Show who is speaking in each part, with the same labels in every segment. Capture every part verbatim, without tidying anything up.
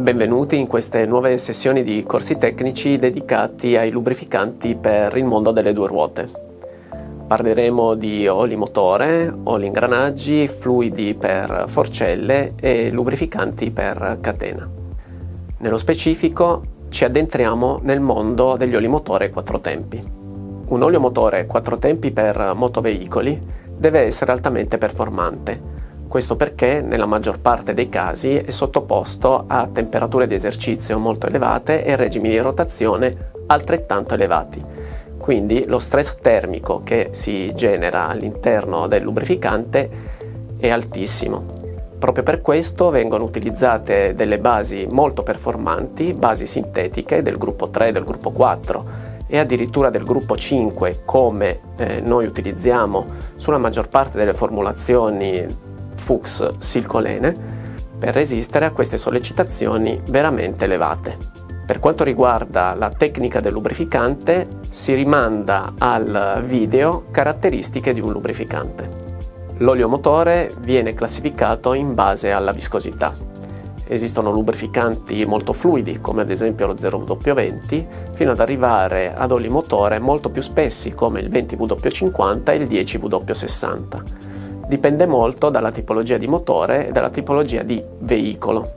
Speaker 1: Benvenuti in queste nuove sessioni di corsi tecnici dedicati ai lubrificanti per il mondo delle due ruote. Parleremo di oli motore, oli ingranaggi, fluidi per forcelle e lubrificanti per catena. Nello specifico ci addentriamo nel mondo degli oli motore quattro tempi. Un olio motore quattro tempi per motoveicoli deve essere altamente performante. Questo perché nella maggior parte dei casi è sottoposto a temperature di esercizio molto elevate e regimi di rotazione altrettanto elevati. Quindi lo stress termico che si genera all'interno del lubrificante è altissimo. Proprio per questo vengono utilizzate delle basi molto performanti, basi sintetiche del gruppo tre, del gruppo quattro e addirittura del gruppo cinque, come eh, noi utilizziamo sulla maggior parte delle formulazioni Fuchs silcolene, per resistere a queste sollecitazioni veramente elevate. Per quanto riguarda la tecnica del lubrificante, si rimanda al video caratteristiche di un lubrificante. L'olio motore viene classificato in base alla viscosità. Esistono lubrificanti molto fluidi, come ad esempio lo zero W venti, fino ad arrivare ad oli motore molto più spessi, come il venti W cinquanta e il dieci W sessanta. Dipende molto dalla tipologia di motore e dalla tipologia di veicolo.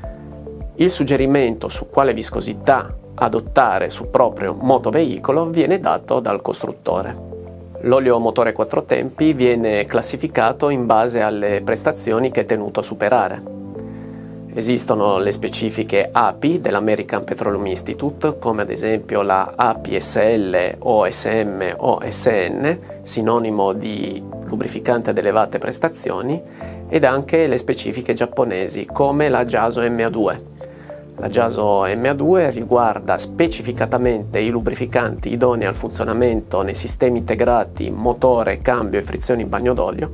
Speaker 1: Il suggerimento su quale viscosità adottare sul proprio motoveicolo viene dato dal costruttore. L'olio motore quattro tempi viene classificato in base alle prestazioni che è tenuto a superare. Esistono le specifiche A P I dell'American Petroleum Institute, come ad esempio la A P S L O S M O S N, sinonimo di lubrificante ad elevate prestazioni, ed anche le specifiche giapponesi, come la JASO M A due. La JASO M A due riguarda specificatamente i lubrificanti idonei al funzionamento nei sistemi integrati motore, cambio e frizioni in bagno d'olio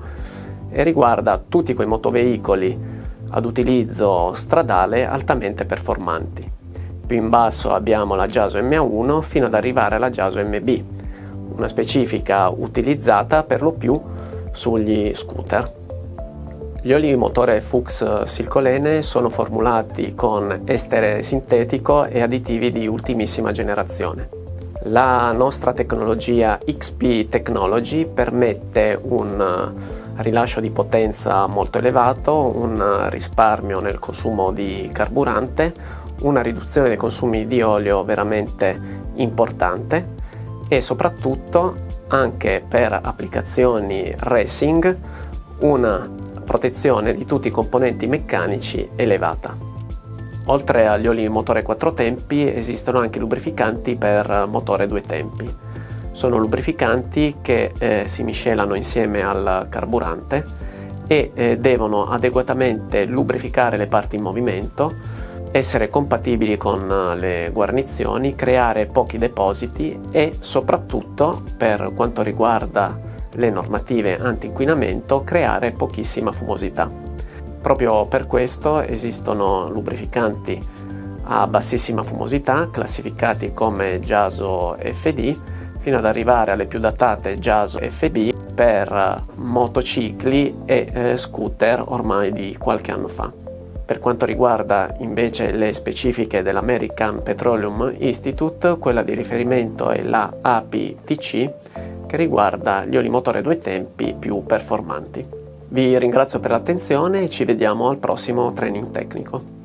Speaker 1: e riguarda tutti quei motoveicoli ad utilizzo stradale altamente performanti. Più in basso abbiamo la JASO M A uno fino ad arrivare alla JASO M B, una specifica utilizzata per lo più sugli scooter. Gli oli motore Fuchs silcolene sono formulati con estere sintetico e additivi di ultimissima generazione. La nostra tecnologia X P Technology permette un rilascio di potenza molto elevato, un risparmio nel consumo di carburante, una riduzione dei consumi di olio veramente importante e soprattutto anche per applicazioni racing una protezione di tutti i componenti meccanici elevata. Oltre agli oli motore quattro tempi esistono anche lubrificanti per motore due tempi. Sono lubrificanti che eh, si miscelano insieme al carburante e eh, devono adeguatamente lubrificare le parti in movimento, essere compatibili con le guarnizioni, creare pochi depositi e soprattutto, per quanto riguarda le normative anti-inquinamento, creare pochissima fumosità. Proprio per questo esistono lubrificanti a bassissima fumosità, classificati come JASO F D, fino ad arrivare alle più datate JASO F B per motocicli e eh, scooter ormai di qualche anno fa. Per quanto riguarda invece le specifiche dell'American Petroleum Institute, quella di riferimento è la A P T C, che riguarda gli oli motore due tempi più performanti. Vi ringrazio per l'attenzione e ci vediamo al prossimo training tecnico.